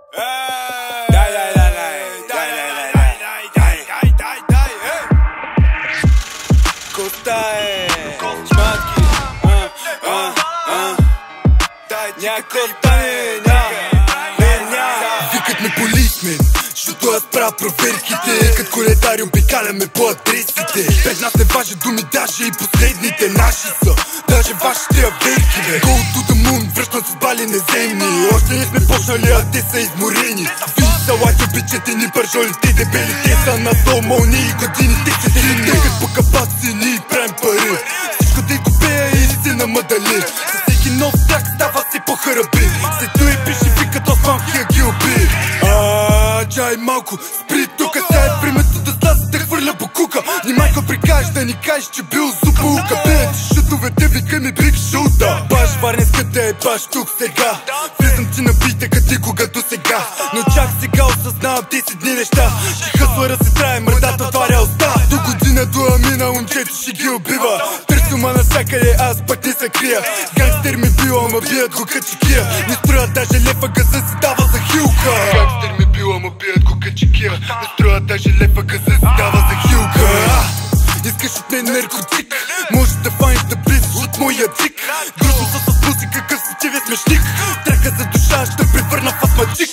Викат ме полисмен, защото аз правя проверките. Като колетари обикаляме по адресите. Без нас не важат думи, даже и последните наши са. Даже вашите аверки, бе. Go to the moon, връщам с бали неземни. Още не сме почнали, а те са изморени. Ви салати, обичате ни пържолите, дебелите са на солмолни и годините се дели. Тъгат по капаци, ние правим пари. Всичко да го пея и си намадали. С всеки нов трак става си по-хъраби. Сето и пише викат Осман Хагилби. Чай малко, спри тука, сега е времето да слаза да хвърля букука. Ни майко прикажеш да ни кажеш, че бил зубулка. Бе, ти шутовете викай ми брик шута. Баш варненската е баш тук сега. Влизам ти на бита като когато сега. Но чак сега осъзнавам 10 дни неща. Ще хъслара се трае, мърдата отваря уста. До година до амина момчето ще ги убива. Търсума навсякъде, аз пък не се крия. Гангстер ми бил, ама бият го качикия. Не строят даже лепа, газа си дава за хилка. Гангстер ми бил, ама бият го качикия. Не строят даже лепа, газа си дава за хилка. Искаш от мен наркотик, може да фаниш да близиш от моя дик. Грузно са с музика, къв си тебе смешник. Трака за душа, ще превърна в астматик.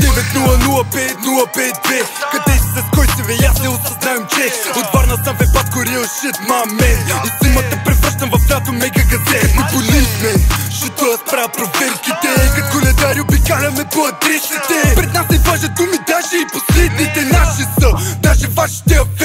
9005052. Къде си, с кой си, бе, аз не осъзнавам, че от Варна съм в Епатко, real shit, my man. И зимата превръщам в лято, мега газет. Ми полисмен, защото аз правя проверките. Като коледари обикаляме по адресите. Пред нас не важат думи, даже и последните наши са. Даже вашите